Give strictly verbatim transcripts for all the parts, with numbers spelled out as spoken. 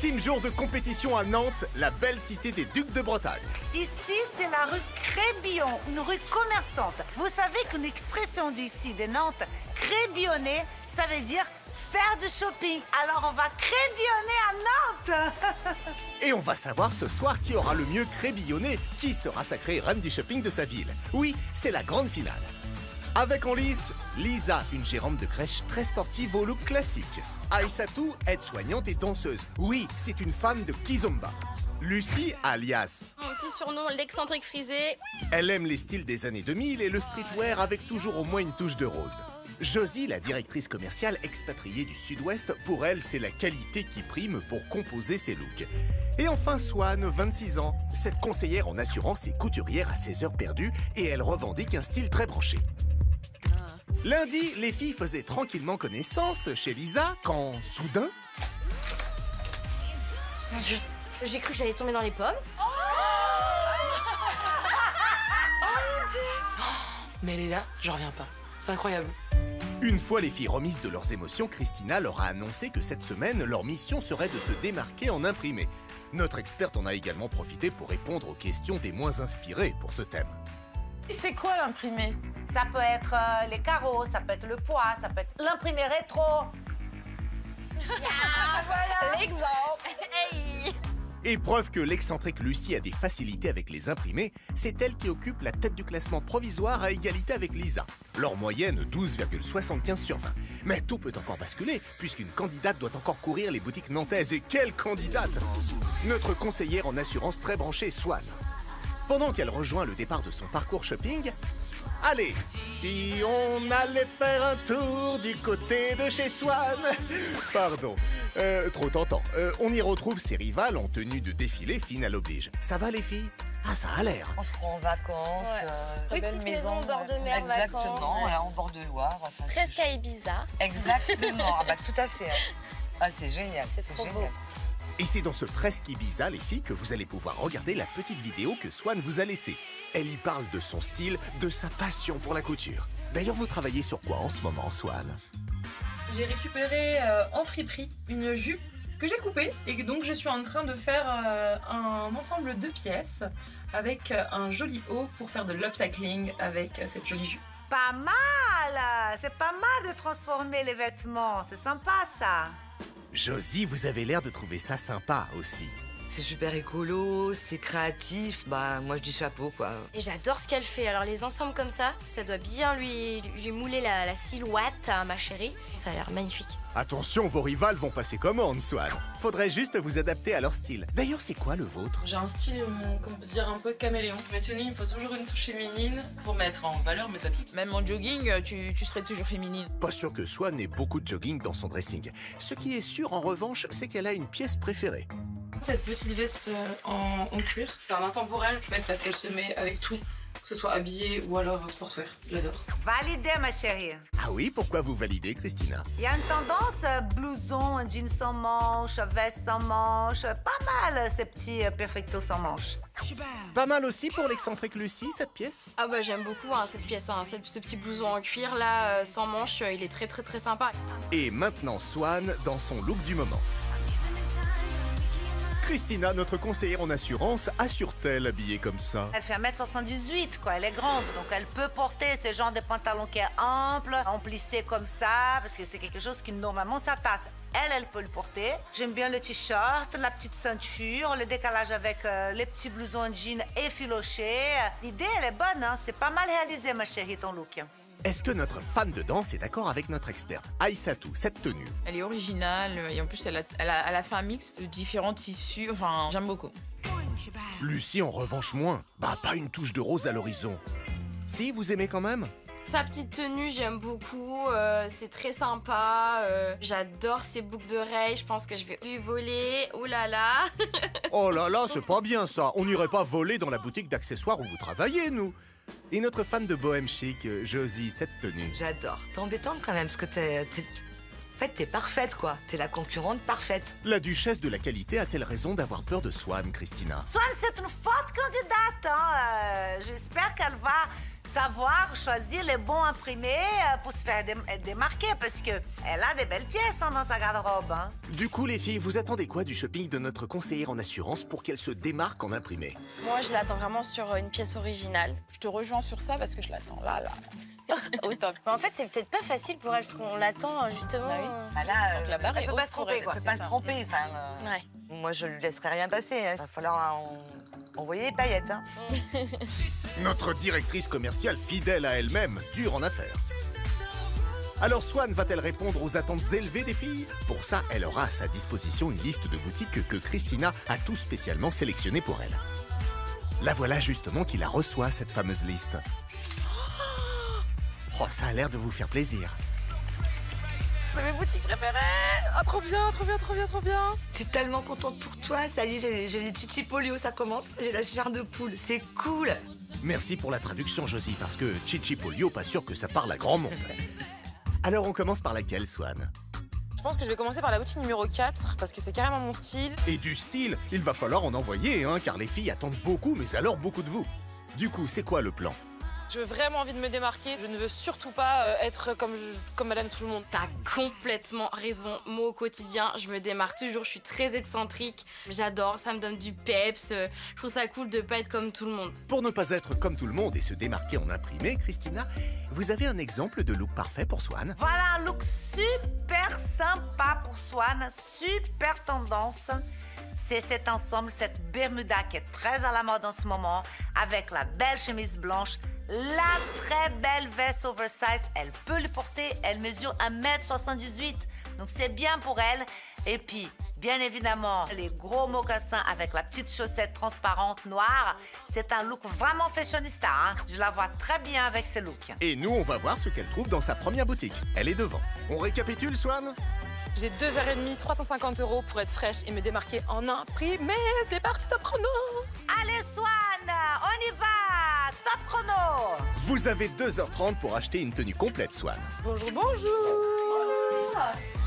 Ultime jour de compétition à Nantes, la belle cité des Ducs de Bretagne. Ici, c'est la rue Crébillon, une rue commerçante. Vous savez qu'une expression d'ici, de Nantes, crébillonner, ça veut dire faire du shopping. Alors, on va crébillonner à Nantes. Et on va savoir ce soir qui aura le mieux crébillonné, qui sera sacrée reine du shopping de sa ville. Oui, c'est la grande finale. Avec en lice, Lisa, une gérante de crèche très sportive au look classique. Aïssatou, aide-soignante et danseuse. Oui, c'est une fan de Kizomba. Lucie, alias... Mon petit surnom, l'excentrique frisé. Elle aime les styles des années deux mille et le streetwear avec toujours au moins une touche de rose. Josie, la directrice commerciale expatriée du Sud-Ouest, pour elle, c'est la qualité qui prime pour composer ses looks. Et enfin Swan, vingt-six ans. Cette conseillère en assurance est couturière à ses heures perdues et elle revendique un style très branché. Lundi, les filles faisaient tranquillement connaissance chez Lisa quand, soudain... Mon Dieu, j'ai cru que j'allais tomber dans les pommes. Oh mon Dieu! Mais elle est là, j'en reviens pas. C'est incroyable. Une fois les filles remises de leurs émotions, Christina leur a annoncé que cette semaine, leur mission serait de se démarquer en imprimé. Notre experte en a également profité pour répondre aux questions des moins inspirés pour ce thème. Et c'est quoi l'imprimé? Ça peut être euh, les carreaux, ça peut être le poids, ça peut être l'imprimé rétro. Ah, voilà l'exemple. Hey. Et preuve que l'excentrique Lucie a des facilités avec les imprimés, c'est elle qui occupe la tête du classement provisoire à égalité avec Lisa. Leur moyenne, douze virgule soixante-quinze sur vingt. Mais tout peut encore basculer, puisqu'une candidate doit encore courir les boutiques nantaises. Et quelle candidate! Notre conseillère en assurance très branchée, Swan. Pendant qu'elle rejoint le départ de son parcours shopping, allez, si on allait faire un tour du côté de chez Swan... Pardon, euh, trop tentant. Euh, on y retrouve ses rivales en tenue de défilé, finale oblige. Ça va les filles? Ah, ça a l'air. On se croit en vacances. Ouais. Euh, Oui, belle petite maison, bord de mer, Exactement, vacances. voilà, en bord de Loire. Enfin, Presque c'est- à Ibiza. Exactement, ah bah tout à fait. Ah, c'est génial, C'est trop génial. beau. Et c'est dans ce presque Ibiza, les filles, que vous allez pouvoir regarder la petite vidéo que Swan vous a laissée. Elle y parle de son style, de sa passion pour la couture. D'ailleurs, vous travaillez sur quoi en ce moment, Swan? J'ai récupéré euh, en friperie une jupe que j'ai coupée et donc je suis en train de faire euh, un ensemble de pièces avec euh, un joli haut pour faire de l'upcycling avec euh, cette jolie jupe. Pas mal. C'est pas mal de transformer les vêtements. C'est sympa, ça. Josie, vous avez l'air de trouver ça sympa aussi. C'est super écolo, c'est créatif, bah moi je dis chapeau quoi. Et j'adore ce qu'elle fait. Alors les ensembles comme ça, ça doit bien lui, lui mouler la, la silhouette, hein, ma chérie. Ça a l'air magnifique. Attention, vos rivales vont passer commande, Swan. Faudrait juste vous adapter à leur style. D'ailleurs, c'est quoi le vôtre? J'ai un style, on peut dire, un peu caméléon. Mes tenues, il faut toujours une touche féminine pour mettre en valeur mes atouts. Même en jogging, tu, tu serais toujours féminine. Pas sûr que Swan ait beaucoup de jogging dans son dressing. Ce qui est sûr, en revanche, c'est qu'elle a une pièce préférée. Cette petite veste euh, en, en cuir, c'est un intemporel, je peux mettre parce qu'elle se met avec tout, que ce soit habillé ou alors sportswear. J'adore. Validé, ma chérie. Ah oui, pourquoi vous validez, Christina? Il y a une tendance euh, blouson, un jean sans manche, veste sans manche. Pas mal, ces petits euh, perfectos sans manche. Pas mal aussi pour l'excentrique Lucie, cette pièce? Ah bah j'aime beaucoup hein, cette pièce, hein. Cette- ce petit blouson en cuir là, euh, sans manches, euh, il est très très très sympa. Et maintenant, Swan dans son look du moment. Christina, notre conseillère en assurance, assure-t-elle habillée comme ça? Elle fait un mètre soixante-dix-huit, quoi. Elle est grande, donc elle peut porter ce genre de pantalon qui est ample, en plissé comme ça, parce que c'est quelque chose qui normalement s'attache. Elle, elle peut le porter. J'aime bien le t-shirt, la petite ceinture, le décalage avec euh, les petits blousons en jean effilochés. L'idée, elle est bonne, hein. C'est pas mal réalisé, ma chérie, ton look. Est-ce que notre fan de danse est d'accord avec notre experte? Aïssatou, cette tenue. Elle est originale et en plus elle a, elle a, elle a fait un mix de différents tissus. Enfin, j'aime beaucoup. Lucie, en revanche, moins. Bah, pas une touche de rose à l'horizon. Si, vous aimez quand même? Sa petite tenue, j'aime beaucoup, euh, c'est très sympa, euh, j'adore ses boucles d'oreilles, je pense que je vais lui voler, oh là là. Oh là là, c'est pas bien ça. On n'irait pas voler dans la boutique d'accessoires où vous travaillez, nous. Et notre fan de bohème chic, euh, Josie, cette tenue. J'adore. T'es embêtante quand même parce que t'es... t'es- En fait, t'es parfaite quoi. T'es la concurrente parfaite. La duchesse de la qualité a-t-elle raison d'avoir peur de Swan, Christina? Swan, c'est une forte candidate, hein. Euh, J'espère qu'elle va savoir choisir les bons imprimés pour se faire dé démarquer parce qu'elle a des belles pièces hein, dans sa garde-robe. Hein. Du coup, les filles, vous attendez quoi du shopping de notre conseillère en assurance pour qu'elle se démarque en imprimé? Moi, je l'attends vraiment sur une pièce originale. Je te rejoins sur ça parce que je l'attends là, là. Au top. En fait, c'est peut-être pas facile pour elle parce qu'on l'attend justement. Bah oui. Bah là, Donc la barre elle est peut haute pas se pour tromper, elle. quoi. elle peut C'est pas se ça. tromper. Enfin, euh, Ouais. moi, je lui laisserai rien passer. Il va falloir en... envoyer les paillettes. Hein. Notre directrice commerciale, fidèle à elle-même, dure en affaires. Alors Swan va-t-elle répondre aux attentes élevées des filles? Pour ça, elle aura à sa disposition une liste de boutiques que Christina a tout spécialement sélectionnées pour elle. La voilà justement qui la reçoit, cette fameuse liste. Oh, ça a l'air de vous faire plaisir. C'est mes boutiques préférées. Ah, trop bien, trop bien, trop bien, trop bien. Je suis tellement contente pour toi. Ça y est, j'ai- j'ai les chichi polio, ça commence. J'ai la chair de poule. C'est cool. Merci pour la traduction, Josie, parce que Chichi Polio, pas sûr que ça parle à grand monde. Alors on commence par laquelle, Swan? Je pense que je vais commencer par la boutique numéro quatre parce que c'est carrément mon style. Et du style, il va falloir en envoyer, hein, car les filles attendent beaucoup, mais alors beaucoup de vous. Du coup, c'est quoi le plan? Je veux vraiment envie de me démarquer. Je ne veux surtout pas euh, être comme, je- comme Madame Tout le Monde. T'as complètement raison. Moi, au quotidien, je me démarque toujours. Je suis très excentrique. J'adore, ça me donne du peps. euh, Je trouve ça cool de pas être comme tout le monde. Pour ne pas être comme tout le monde et se démarquer en imprimé, Christina, vous avez un exemple de look parfait pour Swan? Voilà un look super sympa pour Swan, super tendance. C'est cet ensemble, cette bermuda qui est très à la mode en ce moment, avec la belle chemise blanche, la très belle veste oversize. Elle peut le porter, elle mesure un mètre soixante-dix-huit, donc c'est bien pour elle. Et puis, bien évidemment, les gros mocassins avec la petite chaussette transparente noire. C'est un look vraiment fashionista. Hein? Je la vois très bien avec ce look. Et nous, on va voir ce qu'elle trouve dans sa première boutique. Elle est devant. On récapitule, Swan? J'ai deux heures trente, trois cent cinquante euros pour être fraîche et me démarquer en imprimé. C'est parti, top chrono. Allez Swan, on y va! Top chrono! Vous avez deux heures trente pour acheter une tenue complète, Swan. Bonjour, bonjour.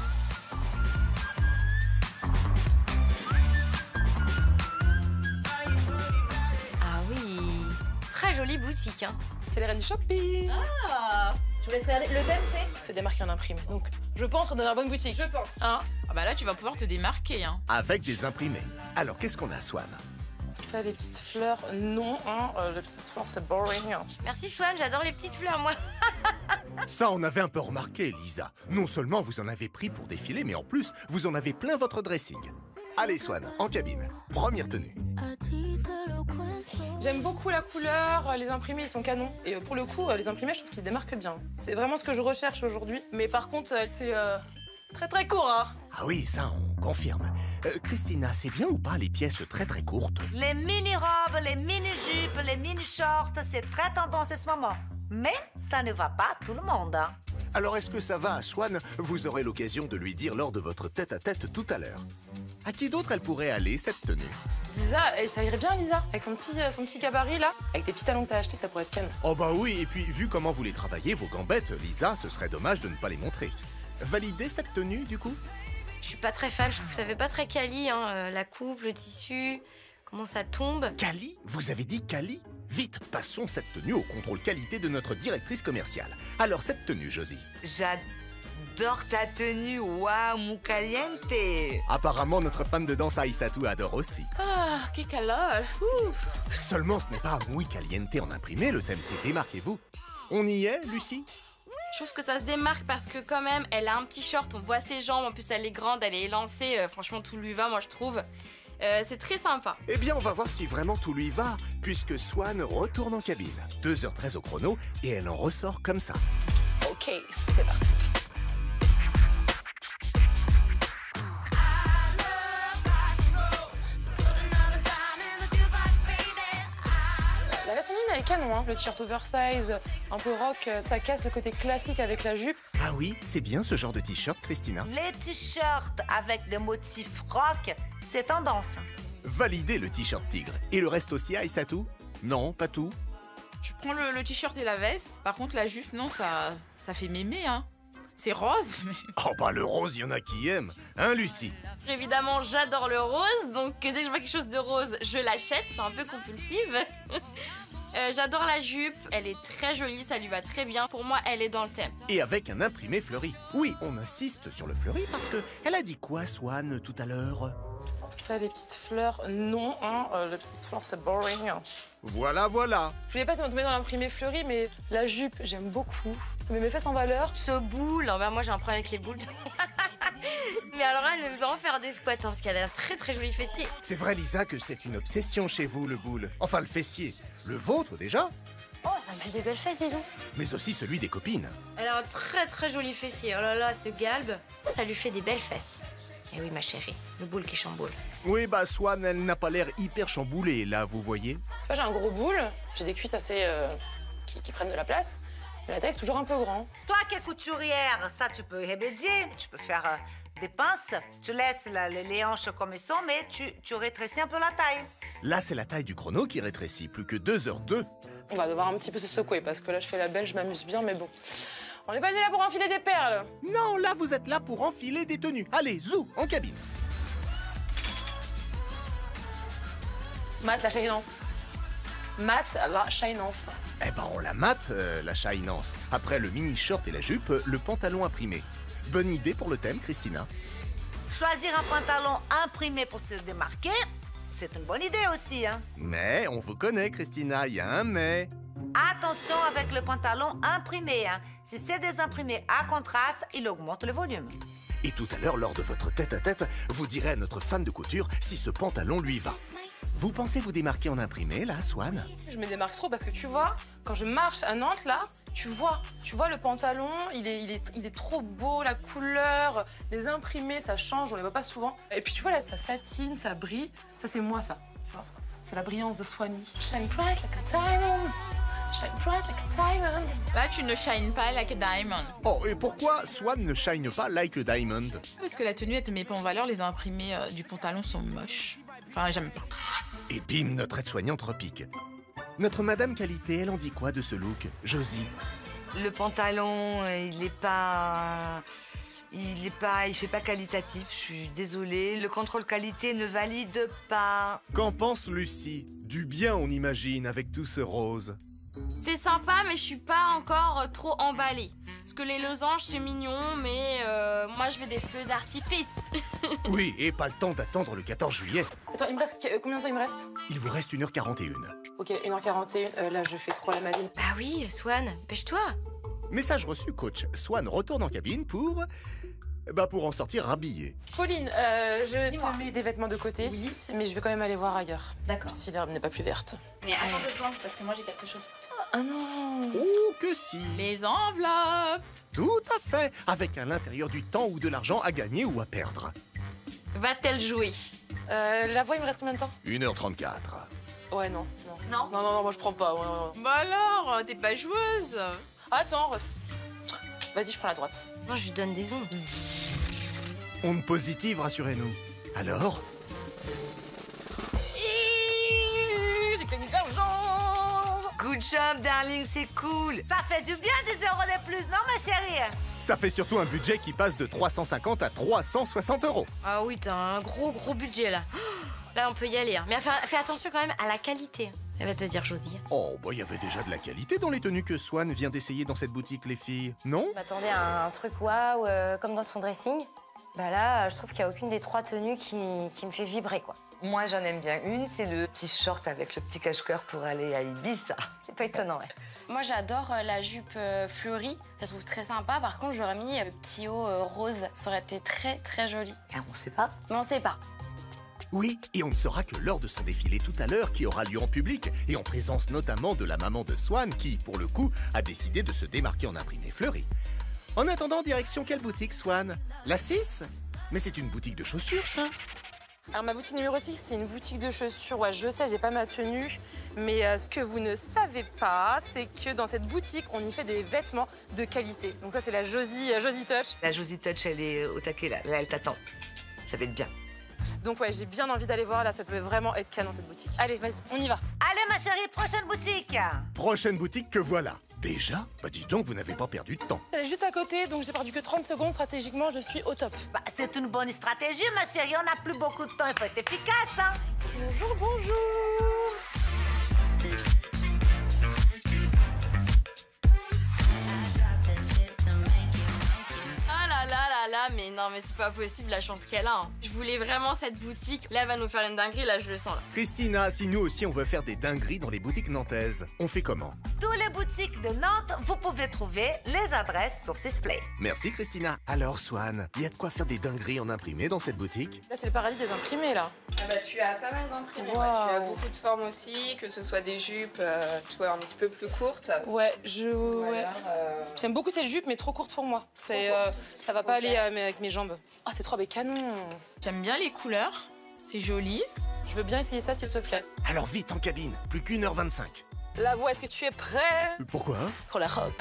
Ah oui. Très jolie boutique. Hein. C'est les reines du shopping. Ah. Je vous laisse regarder. Le thème, c'est Se démarquer en imprimé. Donc, je pense dans la bonne boutique. Je pense. Hein? Ah bah là, tu vas pouvoir te démarquer. Hein. Avec des imprimés. Alors, qu'est-ce qu'on a, Swan? Ça, les petites fleurs, non. Hein. Euh, les petites fleurs, c'est boring. Merci Swan, j'adore les petites fleurs, moi. Ça, on avait un peu remarqué, Lisa. Non seulement vous en avez pris pour défiler, mais en plus, vous en avez plein votre dressing. Allez, Swan, en cabine. Première tenue. J'aime beaucoup la couleur, les imprimés ils sont canons. Et pour le coup, les imprimés je trouve qu'ils se démarquent bien. C'est vraiment ce que je recherche aujourd'hui. Mais par contre, c'est euh, très très court. Hein. Ah oui, ça, on confirme. Euh, Christina, c'est bien ou pas les pièces très très courtes? Les mini-robes, les mini-jupes, les mini-shorts, c'est très tendance en ce moment. Mais ça ne va pas à tout le monde. Hein. Alors, est-ce que ça va à Swan? Vous aurez l'occasion de lui dire lors de votre tête-à-tête tout à l'heure. À qui d'autre elle pourrait aller, cette tenue? Lisa, eh, ça irait bien Lisa, avec son petit, euh, son petit gabarit là. Avec tes petits talons que t'as achetés, ça pourrait être canon. Oh bah oui, et puis vu comment vous les travaillez, vos gambettes, Lisa, ce serait dommage de ne pas les montrer. Validez cette tenue, du coup? Je suis pas très fan, je trouve que ça fait pas très quali, hein. euh, la coupe, le tissu, comment ça tombe. Cali? Vous avez dit Cali? Vite, passons cette tenue au contrôle qualité de notre directrice commerciale. Alors, cette tenue, Josie? J'adore ta tenue. Waouh, mu caliente. Apparemment, notre fan de danse Aïssatou adore aussi. Ah, que calor. Ouh. Seulement, ce n'est pas muy caliente en imprimé, le thème c'est démarquez-vous. On y est, Lucie? Je trouve que ça se démarque parce que quand même, elle a un petit short, on voit ses jambes, en plus elle est grande, elle est élancée, euh, franchement tout lui va moi je trouve. Euh, c'est très sympa. Eh bien, on va voir si vraiment tout lui va, puisque Swan retourne en cabine. deux heures treize au chrono, et elle en ressort comme ça. Ok, c'est parti. La version une, elle est canon, hein. Le t-shirt oversize, un peu rock, ça casse le côté classique avec la jupe. Ah oui, c'est bien ce genre de t-shirt, Christina. Les t-shirts avec des motifs rock, c'est tendance. Validez le t-shirt tigre. Et le reste aussi, Aïssatou? Non, pas tout. Je prends le, le t-shirt et la veste. Par contre, la jupe, non, ça, ça fait mémé, hein. C'est rose, mais... Oh bah le rose, il y en a qui aiment. Hein, Lucie? Évidemment, j'adore le rose, donc dès que je vois quelque chose de rose, je l'achète, je suis un peu compulsive. Euh, J'adore la jupe, elle est très jolie, ça lui va très bien. Pour moi, elle est dans le thème. Et avec un imprimé fleuri. Oui, on insiste sur le fleuri parce que elle a dit quoi, Swan, tout à l'heure? Ça, les petites fleurs, non, hein, euh, les petites fleurs, c'est boring. Voilà, voilà. Je voulais pas tomber dans l'imprimé fleuri, mais la jupe, j'aime beaucoup. Mais mes fesses en valeur. Ce boule, bah moi j'ai un problème avec les boules. Mais alors elle aime vraiment faire des squats, hein, parce qu'elle a un très très joli fessier. C'est vrai, Lisa, que c'est une obsession chez vous, le boule. Enfin, le fessier. Le vôtre, déjà, Oh, ça me fait des belles fesses, dis donc. mais aussi celui des copines. Elle a un très très joli fessier. Oh là là, ce galbe, ça lui fait des belles fesses. Eh oui, ma chérie, le boule qui chamboule. Oui, bah, Swan, elle n'a pas l'air hyper chamboulée, là, vous voyez. Moi, j'ai un gros boule, j'ai des cuisses assez... euh, qui, qui prennent de la place, mais la taille, c'est toujours un peu grand. Toi qui es couturière, ça tu peux remédier. Tu peux faire euh, des pinces. Tu laisses la- les, les hanches comme elles sont, mais tu, tu rétrécis un peu la taille. Là, c'est la taille du chrono qui rétrécit, plus que deux heures deux. On va devoir un petit peu se secouer, parce que là, je fais la belle, je m'amuse bien, mais bon. On n'est pas venu là pour enfiler des perles. Non, là, vous êtes là pour enfiler des tenues. Allez, zou, en cabine. Mat, la shinance. Mat, la shinance. Eh ben, on la mate, euh, la shinance. Après le mini-short et la jupe, euh, le pantalon imprimé. Bonne idée pour le thème, Christina. Choisir un pantalon imprimé pour se démarquer, c'est une bonne idée aussi, hein. Mais, on vous connaît, Christina, il y a un mais. Attention avec le pantalon imprimé, hein. Si c'est des imprimés à contraste, il augmente le volume. Et tout à l'heure, lors de votre tête-à-tête, vous direz à notre fan de couture si ce pantalon lui va. Vous pensez vous démarquer en imprimé, là, Swan? Je me démarque trop parce que tu vois, quand je marche à Nantes, là, tu vois, tu vois le pantalon, il est, il est, il est trop beau, la couleur, les imprimés, ça change, on les voit pas souvent. Et puis tu vois là, ça satine, ça brille. Ça, c'est moi, ça. Tu vois, c'est la brillance de Swanny. Shine bright like a diamond. Shine bright like a diamond. Là, tu ne shines pas like a diamond. Oh, et pourquoi Swan ne shine pas like a diamond? Parce que la tenue, elle te met pas en valeur. Les imprimés euh, du pantalon sont moches. Enfin, j'aime pas. Et bim, notre aide-soignante repique. Notre Madame Qualité, elle en dit quoi de ce look, Josie? Le pantalon, euh, il est pas... Il est pas... Il fait pas qualitatif, je suis désolée. Le contrôle qualité ne valide pas. Qu'en pense Lucie? Du bien, on imagine, avec tout ce rose. C'est sympa, mais je suis pas encore euh, trop emballée. Parce que les losanges, c'est mignon, mais euh, moi, je veux des feux d'artifice. Oui, et pas le temps d'attendre le quatorze juillet. Attends, il me reste... euh, Combien de temps il me reste? Il vous reste une heure quarante et une. Ok, une heure quarante et une. Euh, là, je fais trop la maline. Bah oui, Swan, pêche-toi. Message reçu, coach. Swan retourne en cabine pour... Bah, pour en sortir habillé. Pauline, euh, je te mets des vêtements de côté, Oui. mais je vais quand même aller voir ailleurs. D'accord. Si l'herbe n'est pas plus verte. Mais attends deux secondes, parce que moi j'ai quelque chose pour toi. Ah non! Oh, que si! Les enveloppes. Tout à fait! Avec à l'intérieur du temps ou de l'argent à gagner ou à perdre. Va-t-elle jouer? Euh, la voix, il me reste combien de temps? une heure trente-quatre. Ouais, non. Non, Non. non, non, non, moi je prends pas. Ouais, non, non. Bah alors, t'es pas joueuse. Attends, ref. Vas-y, je prends la droite. Moi je lui donne des ondes. Onde positive, rassurez-nous. Alors? J'ai gagné de l'argent! Good job, darling, c'est cool. Ça fait du bien dix euros de plus, non, ma chérie? Ça fait surtout un budget qui passe de trois cent cinquante à trois cent soixante euros. Ah oui, t'as un gros gros budget là. Là, on peut y aller. Hein. Mais fais, fais attention quand même à la qualité. Elle va te dire, Josie. Oh, bah il y avait déjà de la qualité dans les tenues que Swan vient d'essayer dans cette boutique, les filles, non? Je m'attendais à un truc waouh, euh, comme dans son dressing. Bah là, je trouve qu'il n'y a aucune des trois tenues qui, qui me fait vibrer, quoi. Moi, j'en aime bien une, c'est le petit short avec le petit cache-cœur pour aller à Ibiza. C'est pas étonnant, ouais. Moi, j'adore euh, la jupe euh, fleurie. Je la trouve très sympa. Par contre, j'aurais mis euh, le petit haut euh, rose. Ça aurait été très, très joli. Ah, on sait pas. Mais on sait pas. Oui, et on ne saura que lors de son défilé tout à l'heure qui aura lieu en public et en présence notamment de la maman de Swan qui, pour le coup, a décidé de se démarquer en imprimé fleuri. En attendant, direction quelle boutique, Swan? La six? Mais c'est une boutique de chaussures, ça? Alors, ma boutique numéro six, c'est une boutique de chaussures. Ouais, je sais, j'ai pas ma tenue. Mais euh, ce que vous ne savez pas, c'est que dans cette boutique, on y fait des vêtements de qualité. Donc ça, c'est la Josie, euh, Josie Touch. La Josie Touch, elle est au taquet, là. Là, elle t'attend. Ça va être bien. Donc ouais, j'ai bien envie d'aller voir. Là, ça peut vraiment être canon, cette boutique. Allez, vas-y, on y va. Allez, ma chérie, prochaine boutique. Prochaine boutique que voilà. Déjà? Bah dis donc, vous n'avez pas perdu de temps. Elle est juste à côté, donc j'ai perdu que trente secondes. Stratégiquement, je suis au top. Bah, c'est une bonne stratégie, ma chérie. On n'a plus beaucoup de temps. Il faut être efficace, hein. Bonjour, bonjour. là, mais non, mais c'est pas possible la chance qu'elle a. Hein. Je voulais vraiment cette boutique. Là, elle va nous faire une dinguerie, là, je le sens. Là. Christina, si nous aussi on veut faire des dingueries dans les boutiques nantaises, on fait comment? Tous les boutiques de Nantes, vous pouvez trouver les adresses sur Sisplay. Merci Christina. Alors Swan, il y a de quoi faire des dingueries en imprimé dans cette boutique? Là, c'est le paradis des imprimés, là. Ah bah, tu as pas mal d'imprimés. Wow. Ouais. Tu as beaucoup de formes aussi, que ce soit des jupes, euh, tu vois, un petit peu plus courtes. Ouais, je... Voilà, ouais. euh... J'aime beaucoup cette jupe, mais trop courte pour moi. C'est, euh, ça va pas aller euh, avec mes jambes. Ah, c'est trop avec canon. J'aime bien les couleurs, c'est joli. Je veux bien essayer ça, s'il te plaît. Alors vite en cabine, plus qu'une heure vingt-cinq. La voix, est-ce que tu es prêt? Pourquoi? Pour la robe.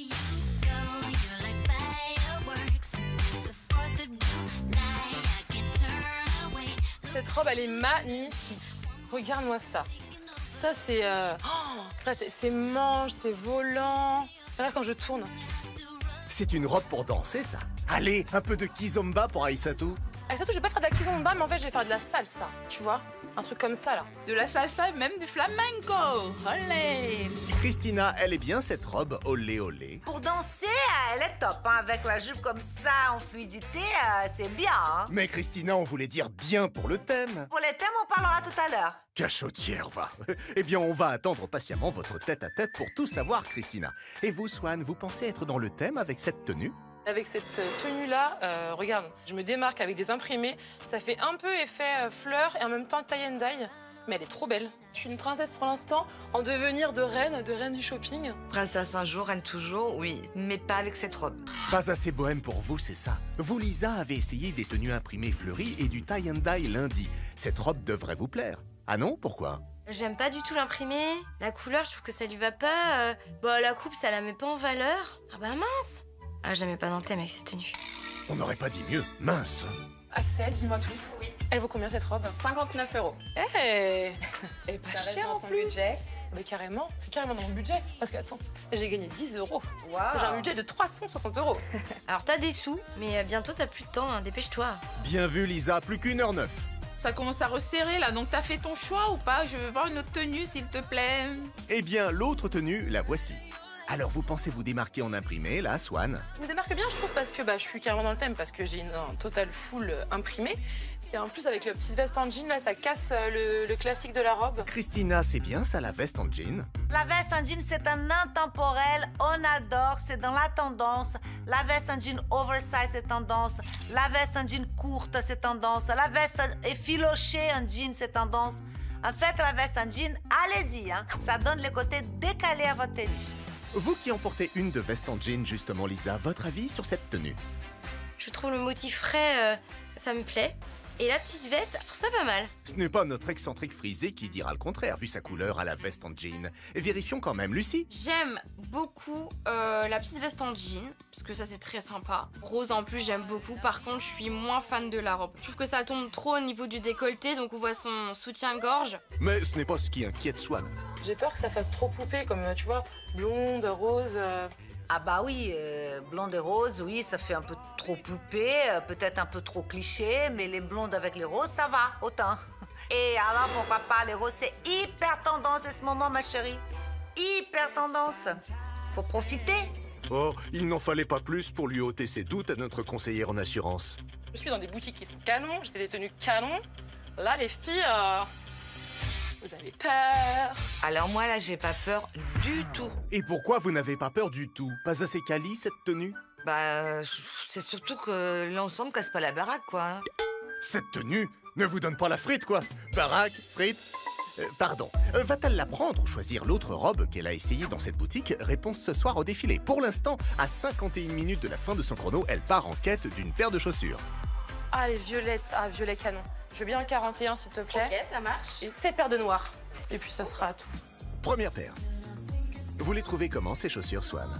Cette robe, elle est magnifique. Regarde-moi ça. Ça, c'est... Euh... Oh, c'est manche, c'est volant. Regarde quand je tourne. C'est une robe pour danser, ça. Allez, un peu de kizomba pour Aïssatou. Aïssatou, je vais pas faire de la kizomba, mais en fait, je vais faire de la salsa. Tu vois? Un truc comme ça, là. De la salsa et même du flamenco. Olé! Christina, elle est bien cette robe, olé olé. Pour danser, elle est top. Hein. Avec la jupe comme ça, en fluidité, euh, c'est bien. Hein. Mais Christina, on voulait dire bien pour le thème. Pour les thèmes, on parlera tout à l'heure. Cachotière, va. Eh bien, on va attendre patiemment votre tête-à-tête pour tout savoir, Christina. Et vous, Swan, vous pensez être dans le thème avec cette tenue? Avec cette tenue-là, euh, regarde, je me démarque avec des imprimés. Ça fait un peu effet euh, fleur et en même temps tie and dye. Mais elle est trop belle. Je suis une princesse pour l'instant, en devenir de reine, de reine du shopping. Princesse un jour, reine toujours, oui, mais pas avec cette robe. Pas assez bohème pour vous, c'est ça. Vous, Lisa, avez essayé des tenues imprimées fleuries et du tie and dye lundi. Cette robe devrait vous plaire. Ah non? Pourquoi? J'aime pas du tout l'imprimé. La couleur, je trouve que ça lui va pas. Euh, bah, la coupe, ça la met pas en valeur. Ah bah mince! Ah, je la mets pas dans le thème avec cette tenue. On n'aurait pas dit mieux. Mince. Axel, dis-moi tout. Oui. Elle vaut combien cette robe? cinquante-neuf euros. Eh hey, elle est pas Ça reste chère dans en ton plus. budget. Mais carrément, c'est carrément dans mon budget. Parce que, attends, j'ai gagné dix euros. Wow. J'ai un budget de trois cent soixante euros. Alors, t'as des sous, mais bientôt t'as plus de temps, hein, dépêche-toi. Bien vu, Lisa. Plus qu'une heure neuf. Ça commence à resserrer là, donc t'as fait ton choix ou pas? Je veux voir une autre tenue, s'il te plaît. Eh bien, l'autre tenue, la voici. Alors, vous pensez vous démarquer en imprimé, là, Swan? Je me démarque bien, je trouve, parce que bah, je suis carrément dans le thème, parce que j'ai une, un total full imprimé. Et en plus, avec la petite veste en jean, là, ça casse le, le classique de la robe. Christina, c'est bien ça, la veste en jean? La veste en jean, c'est un intemporel. On adore, c'est dans la tendance. La veste en jean oversize, c'est tendance. La veste en jean courte, c'est tendance. La veste effilochée en jean, c'est tendance. En fait, la veste en jean, allez-y, hein. Ça donne le côté décalé à votre tenue. Vous qui en portez une de veste en jean, justement, Lisa, votre avis sur cette tenue? Je trouve le motif frais, euh, ça me plaît. Et la petite veste, je trouve ça pas mal. Ce n'est pas notre excentrique frisé qui dira le contraire, vu sa couleur à la veste en jean. Et vérifions quand même, Lucie. J'aime beaucoup euh, la petite veste en jean, parce que ça c'est très sympa. Rose en plus, j'aime beaucoup. Par contre, je suis moins fan de la robe. Je trouve que ça tombe trop au niveau du décolleté, donc on voit son soutien-gorge. Mais ce n'est pas ce qui inquiète Swan. J'ai peur que ça fasse trop poupée, comme tu vois, blonde, rose. Euh... Ah bah oui, euh, blonde et rose, oui, ça fait un peu trop poupée, euh, peut-être un peu trop cliché, mais les blondes avec les roses, ça va, autant. Et alors, pourquoi pas, les roses, c'est hyper tendance en ce moment, ma chérie. Hyper tendance. Faut profiter. Oh, il n'en fallait pas plus pour lui ôter ses doutes à notre conseillère en assurance. Je suis dans des boutiques qui sont canons, j'ai des tenues canons. Là, les filles, euh... vous avez peur. Alors moi, là, j'ai pas peur du tout. Et pourquoi vous n'avez pas peur du tout? Pas assez quali, cette tenue? Bah, c'est surtout que l'ensemble casse pas la baraque, quoi. Hein. Cette tenue ne vous donne pas la frite, quoi. Baraque, frite... Euh, pardon. Euh, Va-t-elle la prendre ou choisir l'autre robe qu'elle a essayée dans cette boutique? Réponse ce soir au défilé. Pour l'instant, à cinquante et une minutes de la fin de son chrono, elle part en quête d'une paire de chaussures. Ah, les violettes. Ah, violet canon. Je veux bien un quarante et un, s'il te plaît. Ok, ça marche. Et sept paires de noirs. Et puis, ça sera tout. Première paire. Vous les trouvez comment, ces chaussures, Swan?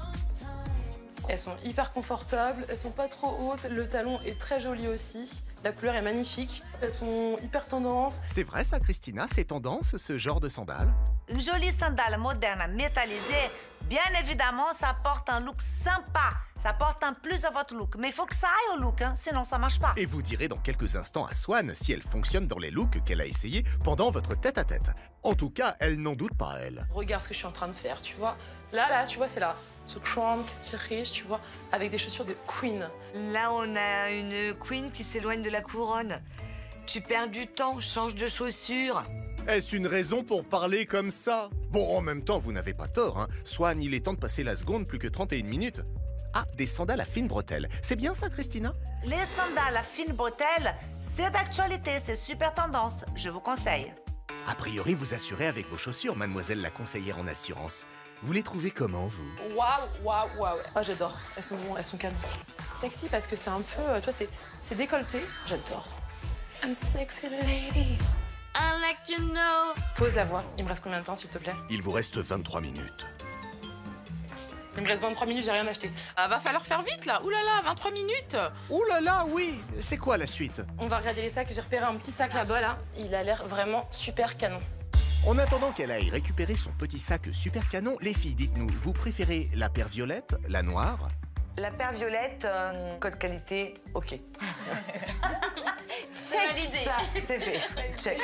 Elles sont hyper confortables, elles sont pas trop hautes, le talon est très joli aussi. La couleur est magnifique, elles sont hyper tendance. C'est vrai ça, Christina? C'est tendance, ce genre de sandales? Une jolie sandale moderne métallisée, Bien évidemment, ça apporte un look sympa. Ça apporte un plus à votre look. Mais il faut que ça aille au look, hein, sinon ça marche pas. Et vous direz dans quelques instants à Swan si elle fonctionne dans les looks qu'elle a essayés pendant votre tête-à-tête. En tout cas, elle n'en doute pas, elle. Regarde ce que je suis en train de faire, tu vois. Là, là, tu vois, c'est là. Ce crown qui se dirige, tu vois, avec des chaussures de queen. Là, on a une queen qui s'éloigne de la couronne. Tu perds du temps, change de chaussures. Est-ce une raison pour parler comme ça? Bon, en même temps, vous n'avez pas tort, hein. Swan, il est temps de passer la seconde, plus que trente et une minutes. Ah, des sandales à fines bretelles. C'est bien ça, Christina? Les sandales à fines bretelles, c'est d'actualité, c'est super tendance. Je vous conseille. A priori, vous assurez avec vos chaussures, mademoiselle la conseillère en assurance. Vous les trouvez comment, vous? Waouh, waouh, waouh. Ah, j'adore. Elles sont, elles sont canon. Sexy parce que c'est un peu, tu vois, c'est, c'est décolleté. J'adore. I'm sexy lady. I like you know. Pose la voix. Il me reste combien de temps, s'il te plaît? Il vous reste vingt-trois minutes. Il me reste vingt-trois minutes, j'ai rien acheté. Ah, va falloir faire vite, là. Ouh là là, vingt-trois minutes. Ouh là là, oui. C'est quoi la suite? On va regarder les sacs. J'ai repéré un petit sac là-bas, là. Il a l'air vraiment super canon. En attendant qu'elle aille récupérer son petit sac super canon, les filles, dites-nous, vous préférez la paire violette, la noire? La paire violette, euh, code qualité, ok. C'est validé. Ça, c'est fait. Check.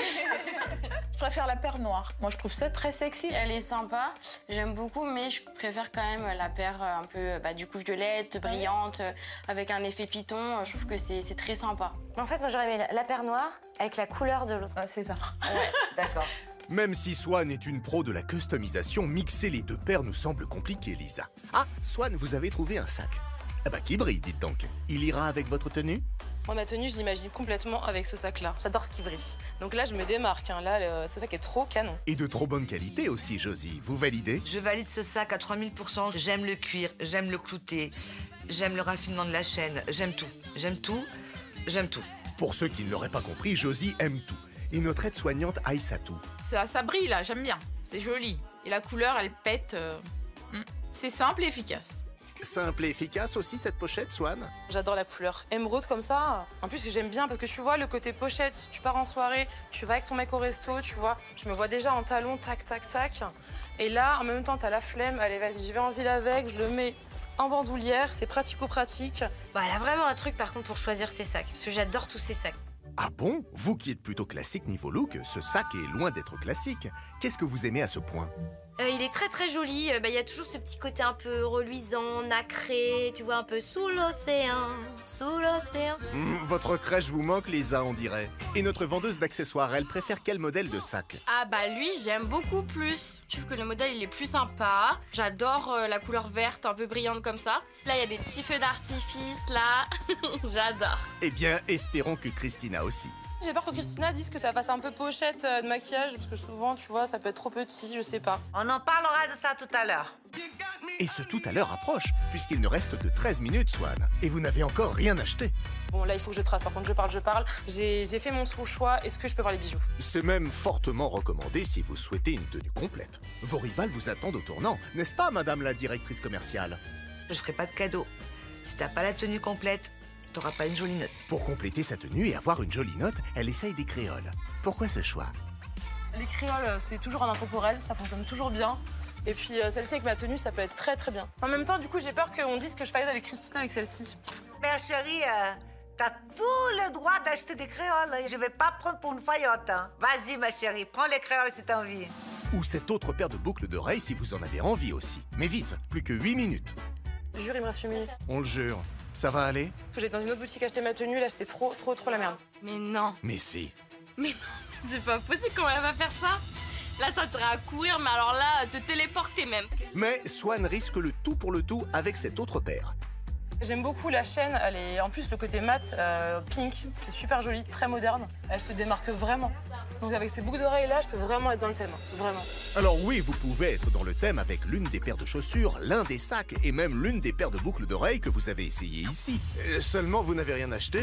Je préfère la paire noire. Moi, je trouve ça très sexy. Elle est sympa, j'aime beaucoup, mais je préfère quand même la paire un peu, bah, du coup, violette, brillante, avec un effet python. Je trouve que c'est c'est très sympa. En fait, moi, j'aurais aimé la- la paire noire avec la couleur de l'autre. Ah, c'est ça. Ouais, d'accord. Même si Swan est une pro de la customisation, mixer les deux paires nous semble compliqué, Lisa. Ah, Swan, vous avez trouvé un sac. Ah bah qui brille, dites donc. Il ira avec votre tenue? Moi, ma tenue, je l'imagine complètement avec ce sac-là. J'adore ce qui brille. Donc là, je me démarque. Hein. Là, le- ce sac est trop canon. Et de trop bonne qualité aussi, Josie. Vous validez? Je valide ce sac à trois mille pour cent. J'aime le cuir, j'aime le clouté, j'aime le raffinement de la chaîne, j'aime tout. J'aime tout, j'aime tout. Pour ceux qui ne l'auraient pas compris, Josie aime tout. Et notre aide-soignante aille ça tout. Ça, ça brille, là. J'aime bien. C'est joli. Et la couleur, elle pète. euh, hmm. C'est simple et efficace. Simple et efficace aussi, cette pochette, Swan? J'adore la couleur émeraude comme ça. En plus, j'aime bien parce que tu vois le côté pochette. Tu pars en soirée, tu vas avec ton mec au resto, tu vois. Je me vois déjà en talon, tac, tac, tac. Et là, en même temps, t'as la flemme. Allez, vas-y, je vais en ville avec. Je le mets en bandoulière. C'est pratico-pratique. Bah, elle a vraiment un truc, par contre, pour choisir ses sacs. Parce que j'adore tous ces sacs. Ah bon? Vous qui êtes plutôt classique niveau look, ce sac est loin d'être classique. Qu'est-ce que vous aimez à ce point? Euh, il est très très joli. Euh, bah, il y a toujours ce petit côté un peu reluisant, nacré, tu vois, un peu sous l'océan, sous l'océan. Hmm, votre crèche vous manque, Lisa, on dirait. Et notre vendeuse d'accessoires, elle préfère quel modèle de sac? Ah bah lui, j'aime beaucoup plus. Je trouve que le modèle, il est plus sympa. J'adore euh, la couleur verte, un peu brillante comme ça. Là, il y a des petits feux d'artifice, là. J'adore. Eh bien, espérons que Christina aussi. J'ai peur que Christina dise que ça fasse un peu pochette euh, de maquillage. Parce que souvent, tu vois, ça peut être trop petit, je sais pas. On en parlera de ça tout à l'heure. Et ce tout à l'heure approche, puisqu'il ne reste que treize minutes, Swan. Et vous n'avez encore rien acheté. Bon, là, il faut que je trace. Par contre, je parle, je parle. J'ai j'ai fait mon choix. Est-ce que je peux voir les bijoux? C'est même fortement recommandé si vous souhaitez une tenue complète. Vos rivales vous attendent au tournant, n'est-ce pas, madame la directrice commerciale? Je ferai pas de cadeau. Si t'as pas la tenue complète, t'auras pas une jolie note. Pour compléter sa tenue et avoir une jolie note, elle essaye des créoles. Pourquoi ce choix? Les créoles, c'est toujours en intemporel. Ça fonctionne toujours bien. Et puis, euh, celle-ci avec ma tenue, ça peut être très, très bien. En même temps, du coup, j'ai peur qu'on dise que je faille avec Christina avec celle-ci. Mais chérie, euh, t'as tout le droit d'acheter des créoles. Je vais pas prendre pour une faillotte. Hein. Vas-y, ma chérie, prends les créoles si t'as envie. Ou cette autre paire de boucles d'oreilles si vous en avez envie aussi. Mais vite, plus que huit minutes. Je jure, il me reste huit minutes. On le jure. Ça va aller? Faut que j'aille dans une autre boutique acheter ma tenue. Là, c'est trop, trop, trop la merde. Mais non. Mais si. Mais non, c'est pas possible comment elle va faire ça. Là, ça te à courir, mais alors là, te téléporter même. Mais Swan risque le tout pour le tout avec cette autre paire. J'aime beaucoup la chaîne. Elle est... En plus, le côté mat, euh, pink, c'est super joli, très moderne. Elle se démarque vraiment. Donc avec ces boucles d'oreilles là, je peux vraiment être dans le thème. Vraiment. Alors oui, vous pouvez être dans le thème avec l'une des paires de chaussures, l'un des sacs et même l'une des paires de boucles d'oreilles que vous avez essayé ici. Euh, seulement, vous n'avez rien acheté.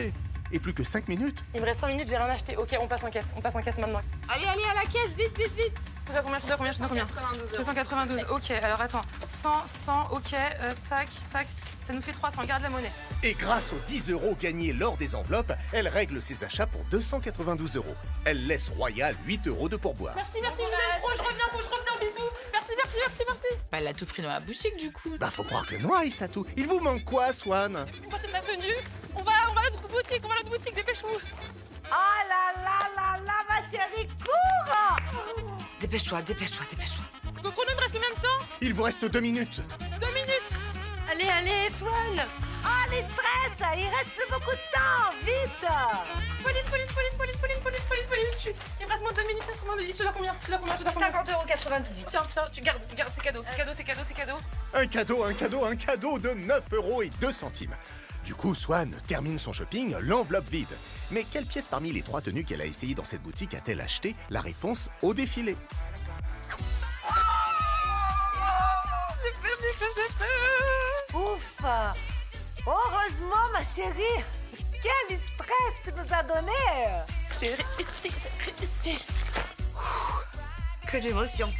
Et plus que cinq minutes. Il me reste cinq minutes, j'ai rien acheté. Ok, on passe en caisse. On passe en caisse maintenant. Allez, allez, à la caisse, vite, vite, vite. Je dois combien, je dois combien, je dois combien deux cent quatre-vingt-douze. Ok, alors attends. cent, cent, ok, euh, tac, tac. Ça nous fait trois cents, garde la monnaie. Et grâce aux dix euros gagnés lors des enveloppes, elle règle ses achats pour deux cent quatre-vingt-douze euros. Elle laisse Royal huit euros de pourboire. Merci, merci, vous êtes trop, je reviens, je reviens, bisous. Merci, merci, merci, merci. Bah, elle a tout pris dans la boutique, du coup. Bah faut croire que moi, Aïssatou. Il vous manque quoi, Swan? Une partie de ma tenue. On va, on va à l'autre boutique, on va à l'autre boutique, dépêche-vous. Oh là là là là, ma chérie, cours! Dépêche-toi, dépêche-toi, dépêche-toi. Le chrono me reste combien de temps? Il vous reste deux minutes. Deux minutes. Allez, allez, Swan. Oh, les stress! Il reste plus beaucoup de temps! Vite! Pauline, Pauline, Pauline, Pauline, Pauline, Pauline, Pauline, Pauline, je suis... Il me reste moins de deux minutes, c'est moins de... Tu dois combien? Tu dois combien? Tu dois combien? cinquante euros quatre-vingt-dix-huit. Tiens, tiens, tu gardes, tu gardes, c'est cadeau, c'est cadeau, c'est cadeau, c'est cadeau. Un cadeau, un cadeau, un cadeau de neuf euros et deux centimes. Du coup, Swan termine son shopping, l'enveloppe vide. Mais quelle pièce parmi les trois tenues qu'elle a essayées dans cette boutique a-t-elle acheté? La réponse au défilé. Ouf! Heureusement, ma chérie! Quel stress tu nous as donné! J'ai réussi, j'ai réussi. Que d'émotion.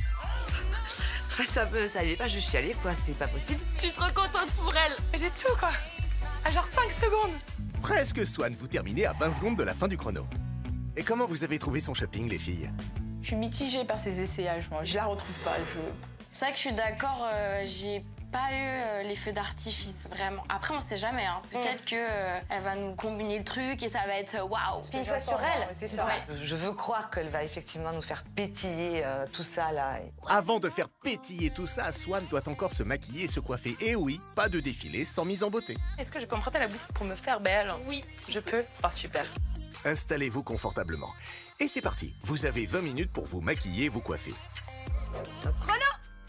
Ça me, ça y est pas, je suis allée, quoi, c'est pas possible. Je suis trop contente pour elle. J'ai tout, quoi. À genre cinq secondes. Presque, Swan, vous terminez à vingt secondes de la fin du chrono. Et comment vous avez trouvé son shopping, les filles? Je suis mitigée par ces essayages, moi. Je la retrouve pas, je... C'est vrai que je suis d'accord, euh, j'ai pas eu euh, les feux d'artifice, vraiment. Après, on sait jamais, hein. Peut-être que euh, elle va nous combiner le truc et ça va être euh, waouh. Une fois sur elle. C'est ça. Ouais. Je veux croire qu'elle va effectivement nous faire pétiller euh, tout ça, là. Avant de faire pétiller tout ça, Swan doit encore se maquiller et se coiffer. Et oui, pas de défilé sans mise en beauté. Est-ce que je peux emprunter la boutique pour me faire belle? Oui. Je peux? Oh, super. Installez-vous confortablement. Et c'est parti, vous avez vingt minutes pour vous maquiller et vous coiffer. Top chrono!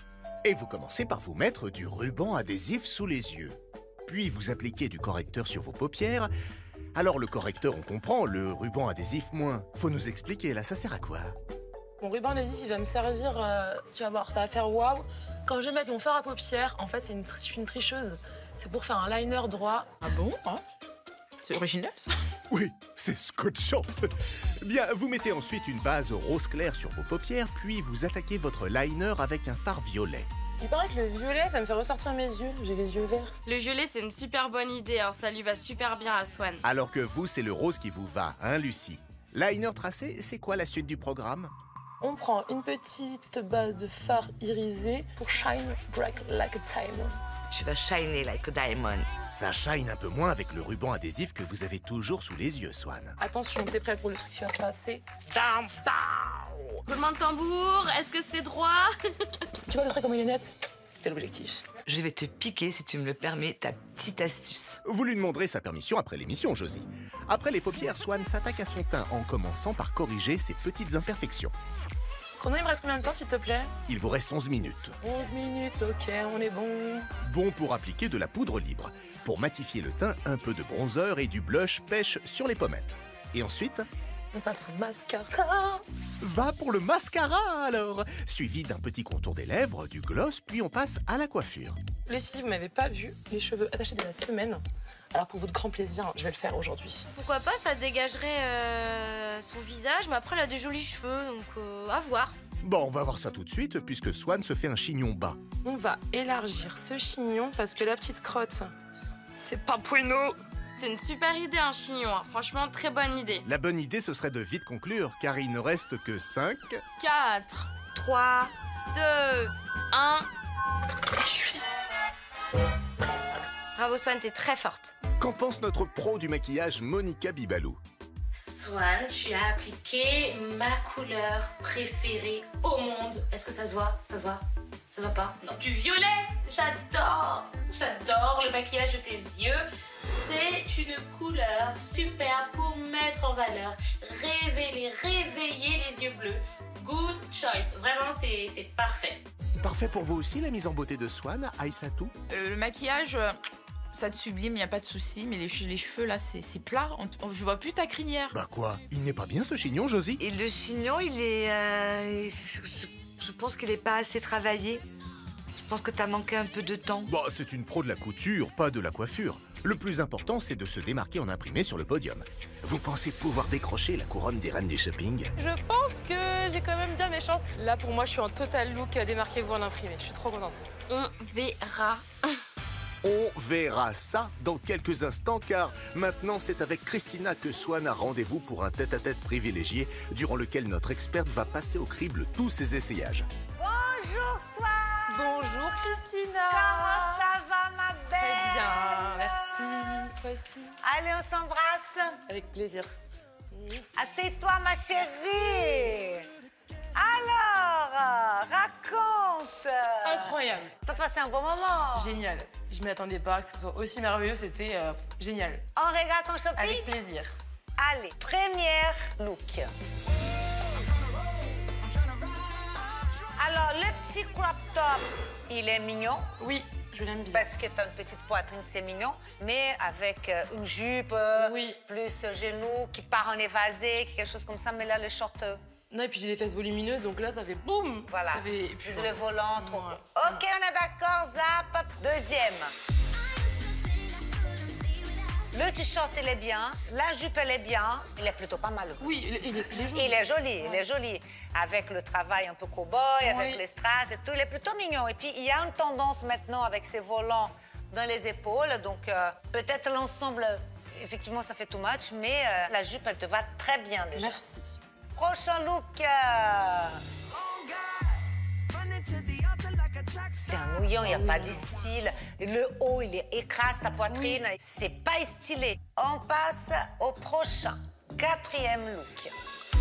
Et vous commencez par vous mettre du ruban adhésif sous les yeux. Puis vous appliquez du correcteur sur vos paupières. Alors le correcteur, on comprend, le ruban adhésif moins. Faut nous expliquer, là, ça sert à quoi? Mon ruban adhésif, il va me servir, euh, tu vas voir, ça va faire waouh. Quand je vais mettre mon fard à paupières, en fait, c'est une, je suis une tricheuse. C'est pour faire un liner droit. Ah bon? Ah. C'est original, ça. Oui, c'est scotchant. Bien, vous mettez ensuite une base rose clair sur vos paupières, puis vous attaquez votre liner avec un fard violet. Il paraît que le violet, ça me fait ressortir mes yeux. J'ai les yeux verts. Le violet, c'est une super bonne idée, hein. Ça lui va super bien à Swan. Alors que vous, c'est le rose qui vous va, hein, Lucie? Liner tracé, c'est quoi la suite du programme? On prend une petite base de fard irisé pour shine bright like a diamond. Tu vas shiner like a diamond. Ça shine un peu moins avec le ruban adhésif que vous avez toujours sous les yeux, Swan. Attention, t'es prêt pour le truc qui va se passer? Bam, bam. Roulement de tambour, est-ce que c'est droit? Tu vois le truc comme il est net? C'était l'objectif. Je vais te piquer, si tu me le permets, ta petite astuce. Vous lui demanderez sa permission après l'émission, Josie. Après les paupières, Swan s'attaque à son teint en commençant par corriger ses petites imperfections. Chrono, il me reste combien de temps, s'il te plaît? Il vous reste onze minutes. onze minutes, ok, on est bon. Bon pour appliquer de la poudre libre. Pour matifier le teint, un peu de bronzer et du blush pêche sur les pommettes. Et ensuite, on passe au mascara. Va pour le mascara alors. Suivi d'un petit contour des lèvres, du gloss, puis on passe à la coiffure. Les filles, vous m'avez pas vu, les cheveux attachés de la semaine. Alors pour votre grand plaisir, je vais le faire aujourd'hui. Pourquoi pas, ça dégagerait euh, son visage, mais après elle a des jolis cheveux, donc euh, à voir. Bon, on va voir ça tout de suite, puisque Swan se fait un chignon bas. On va élargir ce chignon, parce que la petite crotte, c'est pas bueno. C'est une super idée, un chignon, hein. Franchement, très bonne idée. La bonne idée, ce serait de vite conclure, car il ne reste que cinq... quatre, trois, deux, un... Je suis... Bravo Swan, t'es très forte. Qu'en pense notre pro du maquillage, Monica Bibalou? Swan, tu as appliqué ma couleur préférée au monde. Est-ce que ça se voit? Ça se voit? Ça se voit pas? Non, du violet. J'adore. J'adore le maquillage de tes yeux. C'est une couleur super pour mettre en valeur, révéler, réveiller les yeux bleus. Good choice. Vraiment, c'est parfait. Parfait pour vous aussi, la mise en beauté de Swan, Aïssatou? euh, Le maquillage... Euh... Ça te sublime, y a pas de souci, mais les, che les cheveux là, c'est plat. On, on, je vois plus ta crinière. Bah quoi? Il n'est pas bien ce chignon, Josie? Et le chignon, il est... Euh, je, je, je pense qu'il est pas assez travaillé. Je pense que t'as manqué un peu de temps. Bah, c'est une pro de la couture, pas de la coiffure. Le plus important, c'est de se démarquer en imprimé sur le podium. Vous pensez pouvoir décrocher la couronne des reines du shopping? Je pense que j'ai quand même bien mes chances. Là, pour moi, je suis en total look démarquez-vous en imprimé. Je suis trop contente. On verra. On verra ça dans quelques instants, car maintenant c'est avec Christina que Swan a rendez-vous pour un tête-à-tête privilégié, durant lequel notre experte va passer au crible tous ses essayages. Bonjour Swan. Bonjour Christina. Comment ça va ma belle? Très bien, merci. Toi aussi. Allez, on s'embrasse. Avec plaisir. Assieds-toi ma chérie. Alors, raconte. Incroyable. T'as passé un bon moment. Génial. Je m'y attendais pas que ce soit aussi merveilleux, c'était euh, génial. On regarde ton shopping? Avec plaisir. Allez, première look. Alors, le petit crop top, il est mignon. Oui, je l'aime bien. Parce que t'as une petite poitrine, c'est mignon. Mais avec euh, une jupe, oui. plus genou, qui part en évasé, quelque chose comme ça. Mais là, le short... Euh... Non, et puis j'ai des fesses volumineuses, donc là, ça fait boum. Voilà, ça fait... plus le volant, trop ouais. cool. OK, on est d'accord, zap. Deuxième. Le t-shirt, il est bien. La jupe, elle est bien. Il est plutôt pas mal. Oui, il est, il est, il est joli. Il est joli, ouais. Il est joli. Avec le travail un peu cow-boy, oui. Avec les strass et tout, il est plutôt mignon. Et puis, il y a une tendance maintenant avec ses volants dans les épaules. Donc, euh, peut-être l'ensemble, effectivement, ça fait too much. Mais euh, la jupe, elle te va très bien déjà. Merci. Prochain look. C'est ennuyant, il n'y a pas de style. Le haut, il écrase ta poitrine. Oui. C'est pas stylé. On passe au prochain. Quatrième look.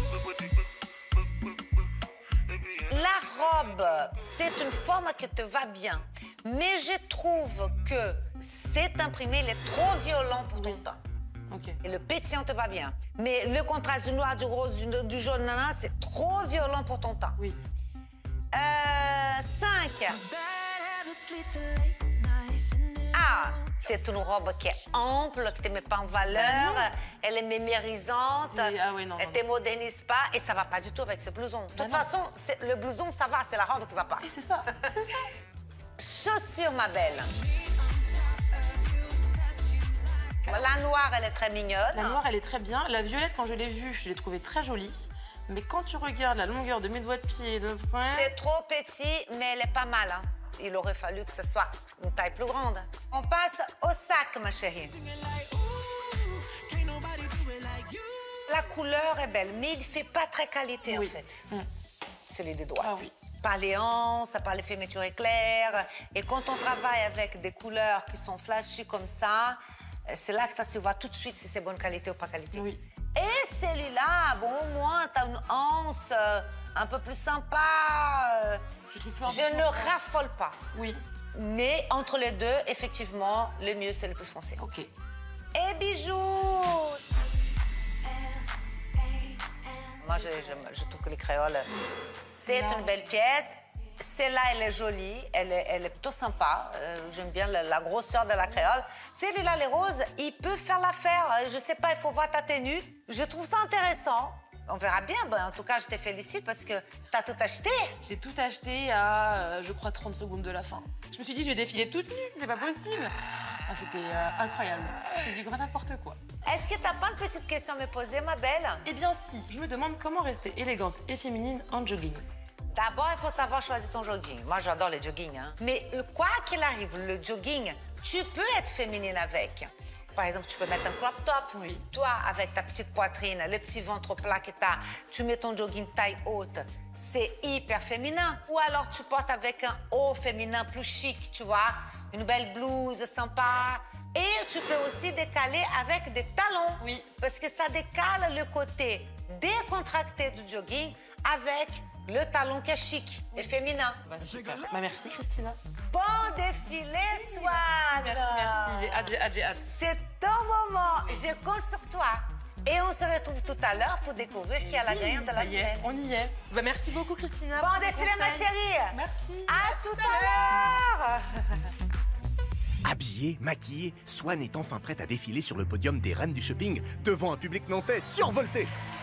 La robe, c'est une forme qui te va bien. Mais je trouve que cet imprimé, il est trop violent pour ton oui. teint. Okay. Et le pétillant te va bien. Mais le contraste du noir, du rose, du, du jaune, nana, c'est trop violent pour ton teint. Oui. Euh, cinq. Ah, c'est une robe qui est ample, qui ne te met pas en valeur. Ben elle est mémérisante. Ah ouais, non, elle ne te modernise pas. Et ça ne va pas du tout avec ce blouson. De toute ben façon, le blouson, ça va. C'est la robe qui ne va pas. Et c'est ça, c'est ça. Chaussures, ma belle. La noire, elle est très mignonne. La noire, elle est très bien. La violette, quand je l'ai vue, je l'ai trouvée très jolie. Mais quand tu regardes la longueur de mes doigts de pied, de poing... C'est trop petit, mais elle est pas mal. Hein. Il aurait fallu que ce soit une taille plus grande. On passe au sac, ma chérie. La couleur est belle, mais il ne fait pas très qualité, oui. en fait. Mmh. Celui de droite. Ah, oui. Par les hanches, par les fermetures éclairs. Et quand on travaille avec des couleurs qui sont flashy comme ça, c'est là que ça se voit tout de suite si c'est bonne qualité ou pas qualité. Oui. Et celui-là, bon, au moins, t'as une anse euh, un peu plus sympa. Euh, je trouve je ne raffole pas. Oui. Mais entre les deux, effectivement, le mieux, c'est le plus foncé. OK. Et bijoux. Moi, je, je, je trouve que les créoles, c'est une belle pièce. Celle-là, elle est jolie, elle est, elle est plutôt sympa. Euh, J'aime bien la, la grosseur de la créole. Celui-là, les roses, il peut faire l'affaire. Je sais pas, il faut voir ta tenue. Je trouve ça intéressant. On verra bien. Ben, en tout cas, je te félicite parce que tu as tout acheté. J'ai tout acheté à, euh, je crois, trente secondes de la fin. Je me suis dit, je vais défiler toute nue, c'est pas possible. Ah, c'était euh, incroyable. C'était du grand n'importe quoi. Est-ce que t'as pas une petite question à me poser, ma belle? Eh bien, si. Je me demande comment rester élégante et féminine en jogging. D'abord, il faut savoir choisir son jogging. Moi, j'adore les joggings. Hein. Mais quoi qu'il arrive, le jogging, tu peux être féminine avec. Par exemple, tu peux mettre un crop top. Oui. Toi, avec ta petite poitrine, le petit ventre plat que t'as, tu mets ton jogging taille haute. C'est hyper féminin. Ou alors, tu portes avec un haut féminin plus chic, tu vois. Une belle blouse sympa. Et tu peux aussi décaler avec des talons. Oui. Parce que ça décale le côté décontracté du jogging avec le talon qui est chic et féminin. Bah, super. Bah, merci, Christina. Bon défilé, Swan. Merci, merci. J'ai hâte, j'ai hâte, j'ai hâte. C'est ton moment. Je compte sur toi. Et on se retrouve tout à l'heure pour découvrir qui a la gagnante de la semaine. Ça y est, on y est. Bah, merci beaucoup, Christina. Bon défilé, ma chérie. Merci. À, à tout, tout à l'heure. Habillée, maquillée, Swan est enfin prête à défiler sur le podium des reines du shopping devant un public nantais survolté.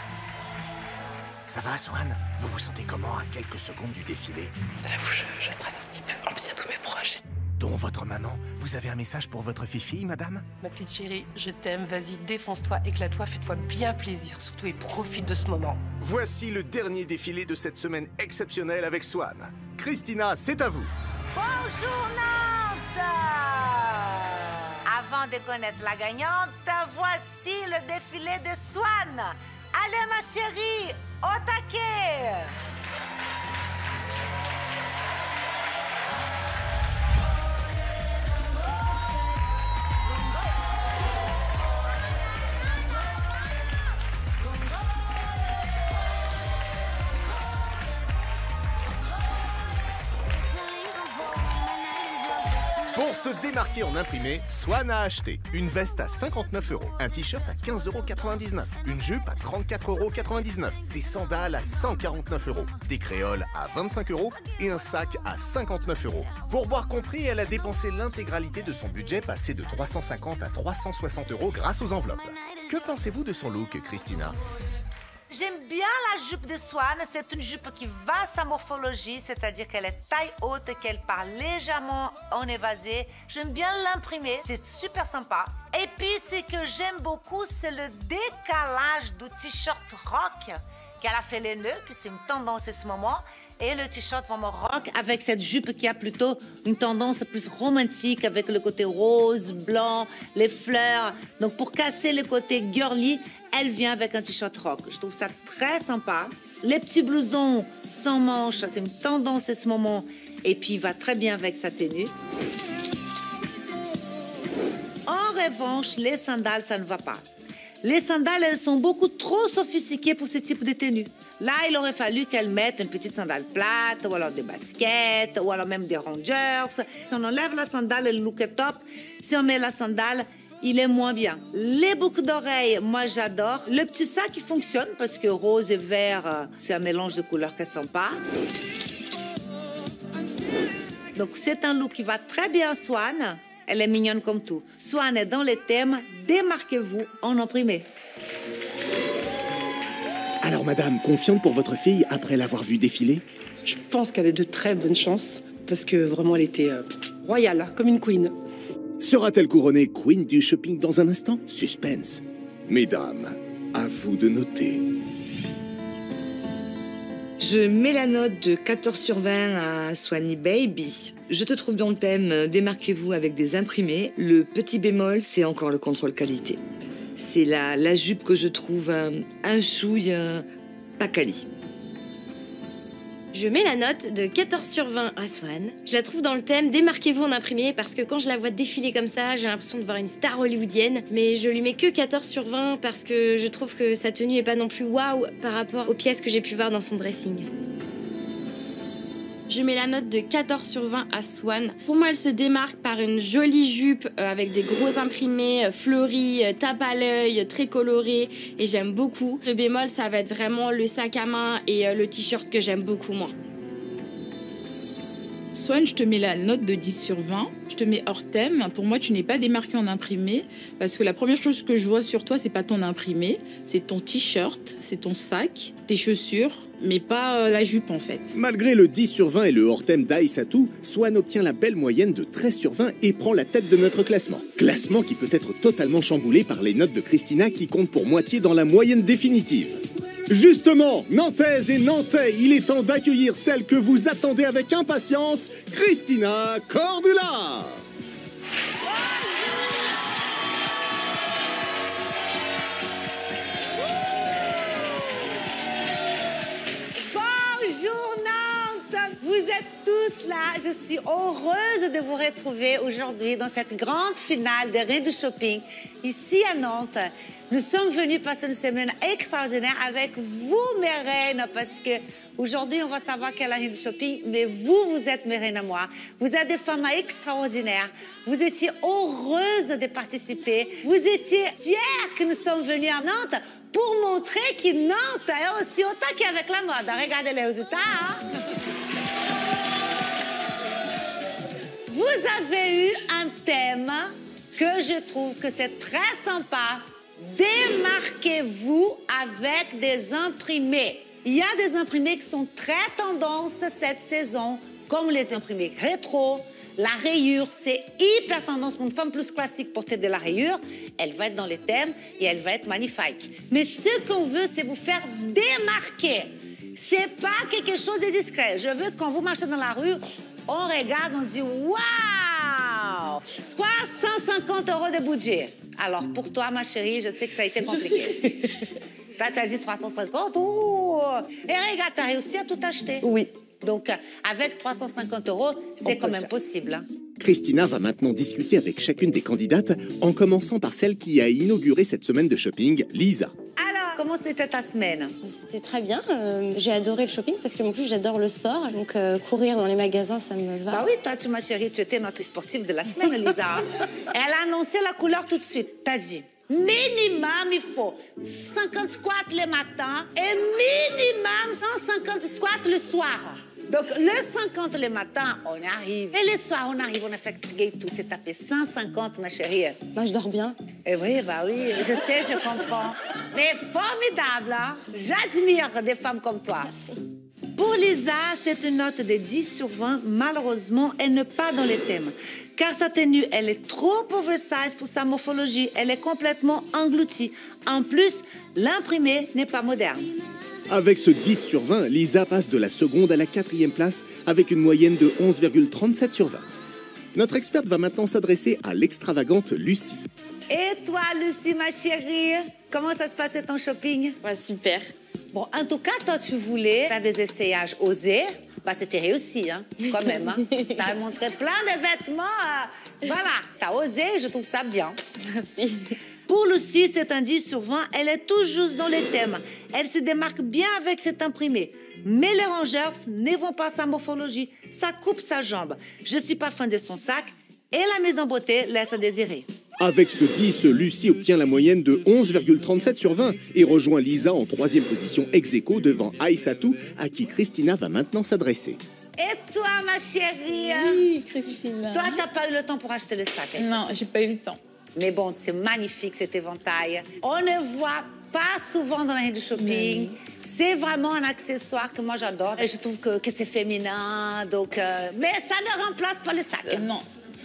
Ça va, Swan? Vous vous sentez comment à quelques secondes du défilé? De la bouche, je stresse un petit peu. En plus, il y a tous mes proches. dont votre maman. Vous avez un message pour votre fille, madame? Ma petite chérie, je t'aime, vas-y, défonce-toi, éclate-toi, fais-toi bien plaisir, surtout et profite de ce moment. Voici le dernier défilé de cette semaine exceptionnelle avec Swan. Christina, c'est à vous. Bonjour Nantes! Avant de connaître la gagnante, voici le défilé de Swan. Allez ma chérie, au taquet! Pour se démarquer en imprimé, Swan a acheté une veste à cinquante-neuf euros, un t-shirt à quinze euros quatre-vingt-dix-neuf, une jupe à trente-quatre euros quatre-vingt-dix-neuf, des sandales à cent quarante-neuf euros, des créoles à vingt-cinq euros et un sac à cinquante-neuf euros. Pour boire compris, elle a dépensé l'intégralité de son budget, passé de trois cent cinquante à trois cent soixante euros grâce aux enveloppes. Que pensez-vous de son look, Christina? J'aime bien la jupe de Swan. C'est une jupe qui va à sa morphologie, c'est-à-dire qu'elle est taille haute, qu'elle part légèrement en évasé. J'aime bien l'imprimer, c'est super sympa. Et puis, ce que j'aime beaucoup, c'est le décalage du t-shirt rock qu'elle a fait les nœuds, que c'est une tendance en ce moment. Et le t-shirt vraiment rock avec cette jupe qui a plutôt une tendance plus romantique avec le côté rose, blanc, les fleurs. Donc, pour casser le côté girly, elle vient avec un t-shirt rock. Je trouve ça très sympa. Les petits blousons sans manches, c'est une tendance en ce moment. Et puis, il va très bien avec sa tenue. En revanche, les sandales, ça ne va pas. Les sandales, elles sont beaucoup trop sophistiquées pour ce type de tenue. Là, il aurait fallu qu'elle mette une petite sandale plate, ou alors des baskets, ou alors même des rangers. Si on enlève la sandale, le look est top. Si on met la sandale, il est moins bien. Les boucles d'oreilles, moi j'adore. Le petit sac, il fonctionne parce que rose et vert, c'est un mélange de couleurs qui est sympa. Donc c'est un look qui va très bien à Swan. Elle est mignonne comme tout. Swan est dans les thèmes. Démarquez-vous en imprimé. Alors madame, confiante pour votre fille après l'avoir vue défiler? Je pense qu'elle a de très bonnes chances, parce que vraiment elle était euh, royale, comme une queen. Sera-t-elle couronnée Queen du shopping dans un instant? Suspense. Mesdames, à vous de noter. Je mets la note de quatorze sur vingt à Swanny Baby. Je te trouve dans le thème, démarquez-vous avec des imprimés. Le petit bémol, c'est encore le contrôle qualité. C'est la, la jupe que je trouve un, un chouille euh, pas quali. Je mets la note de quatorze sur vingt à Swan. Je la trouve dans le thème démarquez-vous en imprimé parce que quand je la vois défiler comme ça, j'ai l'impression de voir une star hollywoodienne. Mais je lui mets que quatorze sur vingt parce que je trouve que sa tenue est pas non plus waouh par rapport aux pièces que j'ai pu voir dans son dressing. Je mets la note de quatorze sur vingt à Swan. Pour moi, elle se démarque par une jolie jupe euh, avec des gros imprimés, euh, fleuris, euh, tape à l'œil, euh, très colorés, et j'aime beaucoup. Le bémol, ça va être vraiment le sac à main et euh, le t-shirt que j'aime beaucoup moins. Swan, je te mets la note de dix sur vingt. Je te mets hors thème. Pour moi, tu n'es pas démarqué en imprimé parce que la première chose que je vois sur toi, c'est pas ton imprimé, c'est ton t-shirt, c'est ton sac, tes chaussures, mais pas euh, la jupe en fait. Malgré le dix sur vingt et le hors thème d'Aïssatou, Swan obtient la belle moyenne de treize sur vingt et prend la tête de notre classement. Classement qui peut être totalement chamboulé par les notes de Christina qui comptent pour moitié dans la moyenne définitive. Justement, Nantaises et Nantais, il est temps d'accueillir celle que vous attendez avec impatience, Christina Cordula. Bonjour Nantes! Vous êtes tous là. Je suis heureuse de vous retrouver aujourd'hui dans cette grande finale des Reines du Shopping ici à Nantes. Nous sommes venus passer une semaine extraordinaire avec vous, mes reines, parce que aujourd'hui, on va savoir quelle est la Reine du Shopping, mais vous, vous êtes mes reines à moi. Vous êtes des femmes extraordinaires. Vous étiez heureuses de participer. Vous étiez fiers que nous sommes venus à Nantes pour montrer que Nantes est aussi autant qu'avec la mode. Regardez les résultats. Hein? Vous avez eu un thème que je trouve que c'est très sympa. Démarquez-vous avec des imprimés. Il y a des imprimés qui sont très tendance cette saison, comme les imprimés rétro, La rayure, c'est hyper tendance pour une femme plus classique porter de la rayure. Elle va être dans les thèmes et elle va être magnifique. Mais ce qu'on veut, c'est vous faire démarquer. C'est pas quelque chose de discret. Je veux que quand vous marchez dans la rue, on regarde, on dit « Waouh !» trois cent cinquante euros de budget. Alors, pour toi, ma chérie, je sais que ça a été compliqué. T'as as dit trois cent cinquante? Ouh! Et regarde, t'as réussi à tout acheter. Oui. Donc, avec trois cent cinquante euros, c'est quand même possible. Hein. Christina va maintenant discuter avec chacune des candidates, en commençant par celle qui a inauguré cette semaine de shopping, Lisa. Alors, comment c'était ta semaine? C'était très bien. Euh, j'ai adoré le shopping parce que, en plus, j'adore le sport. Donc, euh, courir dans les magasins, ça me va. Bah oui, toi, tu, ma chérie, tu étais notre sportive de la semaine, Lisa. Elle a annoncé la couleur tout de suite. T'as dit, minimum, il faut cinquante squats le matin et minimum cent cinquante squats le soir. Donc, le cinquante le matin, on arrive. Et le soir, on arrive, on a fatigué tout. C'est tapé cent cinquante, ma chérie. Moi, je dors bien. Et oui, bah oui, je sais, je comprends. Mais formidable, hein? J'admire des femmes comme toi. Merci. Pour Lisa, c'est une note de dix sur vingt. Malheureusement, elle n'est pas dans les thèmes. Car sa tenue, elle est trop oversize pour sa morphologie. Elle est complètement engloutie. En plus, l'imprimé n'est pas moderne. Avec ce dix sur vingt, Lisa passe de la seconde à la quatrième place avec une moyenne de onze virgule trente-sept sur vingt. Notre experte va maintenant s'adresser à l'extravagante Lucie. Et toi, Lucie, ma chérie, comment ça se passait ton shopping? Ouais, super. Bon, en tout cas, toi, tu voulais faire des essayages osés. Bah, c'était réussi, hein, quand même. Hein. T'as montré plein de vêtements. Euh, voilà, t'as osé, je trouve ça bien. Merci. Pour Lucie, c'est un dix sur vingt. Elle est tout juste dans les thèmes. Elle se démarque bien avec cet imprimé. Mais les rongeurs ne vont pas sa morphologie. Ça coupe sa jambe. Je suis pas fan de son sac. Et la mise en beauté laisse à désirer. Avec ce dix, Lucie obtient la moyenne de onze virgule trente-sept sur vingt et rejoint Lisa en troisième position ex aequo devant Aïssatou, à qui Christina va maintenant s'adresser. Et toi, ma chérie? Oui, Christina. Toi, t'as pas eu le temps pour acheter le sac, Aïssatou? Non, j'ai pas eu le temps. Mais bon, c'est magnifique cet éventail. On ne voit pas souvent dans la rue du shopping. C'est vraiment un accessoire que moi j'adore. Et je trouve que, que c'est féminin. Donc, euh... Mais ça ne remplace pas le sac. Euh, non.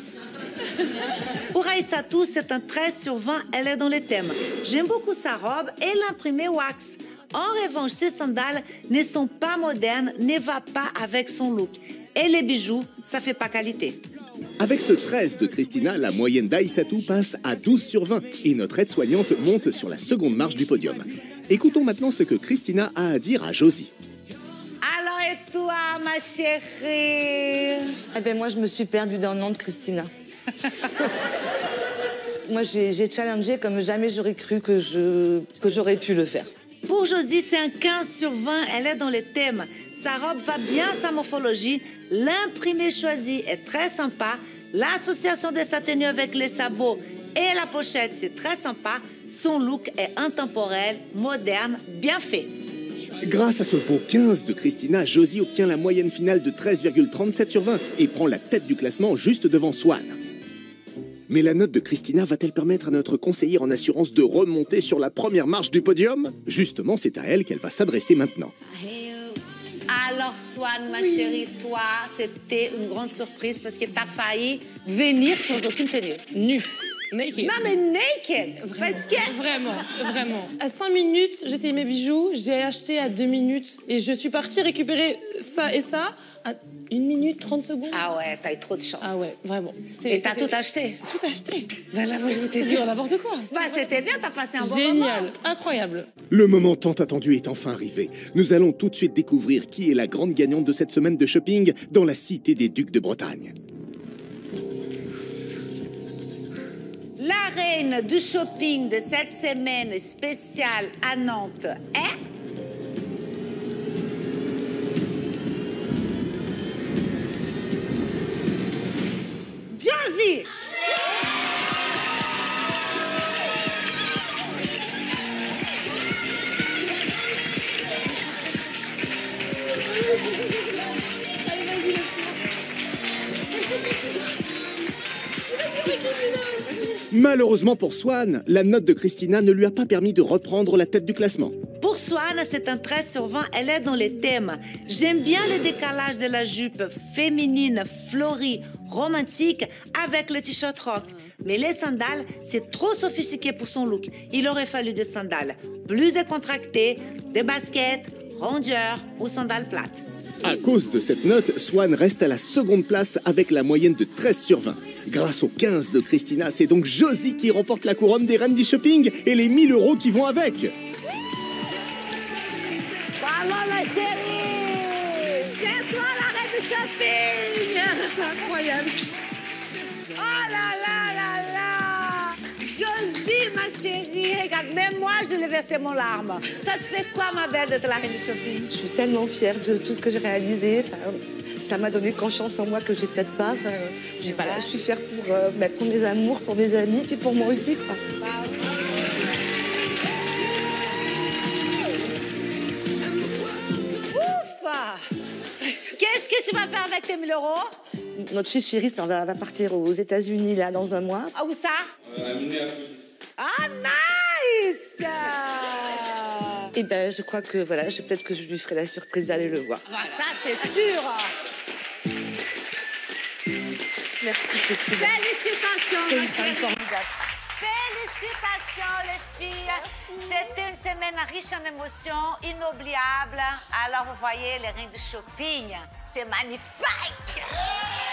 Pour Aïssatou, c'est un treize sur vingt. Elle est dans les thèmes. J'aime beaucoup sa robe et l'imprimé wax. En revanche, ses sandales ne sont pas modernes, ne va pas avec son look. Et les bijoux, ça fait pas qualité. Avec ce treize de Christina, la moyenne d'Aïssatou passe à douze sur vingt et notre aide-soignante monte sur la seconde marche du podium. Écoutons maintenant ce que Christina a à dire à Josie. Alors et toi, ma chérie? Eh ben moi, je me suis perdue dans le nom de Christina. Moi, j'ai challengé comme jamais j'aurais cru que je, que j'aurais pu le faire. Pour Josie, c'est un quinze sur vingt. Elle est dans les thèmes. Sa robe va bien à sa morphologie. L'imprimé choisi est très sympa. L'association de sa tenue avec les sabots et la pochette, c'est très sympa. Son look est intemporel, moderne, bien fait. Grâce à ce beau quinze de Christina, Josie obtient la moyenne finale de treize virgule trente-sept sur vingt et prend la tête du classement juste devant Swan. Mais la note de Christina va-t-elle permettre à notre conseillère en assurance de remonter sur la première marche du podium? Justement, c'est à elle qu'elle va s'adresser maintenant. Alors, Swan, ma chérie, toi, c'était une grande surprise parce que t'as failli venir sans aucune tenue. Nu. Naked. Non, mais naked. Vraiment, parce que... vraiment, vraiment. À cinq minutes, j'ai essayé mes bijoux, j'ai acheté à deux minutes et je suis partie récupérer ça et ça à une minute trente secondes. Ah ouais, t'as eu trop de chance. Ah ouais, vraiment. Et t'as tout acheté? Tout acheté. Ben là, moi, je t'ai dit dit n'importe quoi. Bah, c'était bien, t'as passé un bon moment. Génial, incroyable. Le moment tant attendu est enfin arrivé. Nous allons tout de suite découvrir qui est la grande gagnante de cette semaine de shopping dans la cité des Ducs de Bretagne. La reine du shopping de cette semaine spéciale à Nantes est... Josie! Allez, vas-y, Malheureusement pour Swan, la note de Christina ne lui a pas permis de reprendre la tête du classement. Pour Swan, c'est un treize sur vingt. Elle est dans les thèmes. J'aime bien le décalage de la jupe féminine, fleurie, romantique avec le t-shirt rock. Mais les sandales, c'est trop sophistiqué pour son look. Il aurait fallu des sandales plus décontractées, des baskets, rondeurs ou sandales plates. À cause de cette note, Swan reste à la seconde place avec la moyenne de treize sur vingt. Grâce aux quinze de Christina, c'est donc Josie qui remporte la couronne des reines du shopping et les mille euros qui vont avec. Bravo ma chérie! C'est toi la reine du shopping! C'est incroyable! Oh là là là là! Josie ma chérie, regarde, même moi je l'ai versé mon larme. Ça te fait quoi ma belle d'être la reine du shopping? Je suis tellement fière de tout ce que j'ai réalisé. Enfin, ça m'a donné confiance en moi que j'ai peut-être pas. Enfin, voilà, je suis fière pour, euh, bah, pour mes amours, pour mes amis, puis pour moi aussi, quoi. Ouf! Qu'est-ce que tu vas faire avec tes mille euros? Notre fille chérie, ça va, va partir aux États-Unis là dans un mois. Ah, où ça? À Minneapolis. Ah, nice! Et ben, je crois que voilà, je, peut-être que je lui ferai la surprise d'aller le voir. Ah, ça, c'est sûr! Merci, Christine. Félicitations, ma chérie. Formidable. Félicitations, les filles. C'était une semaine riche en émotions, inoubliable. Alors, vous voyez, les reines du shopping, c'est magnifique.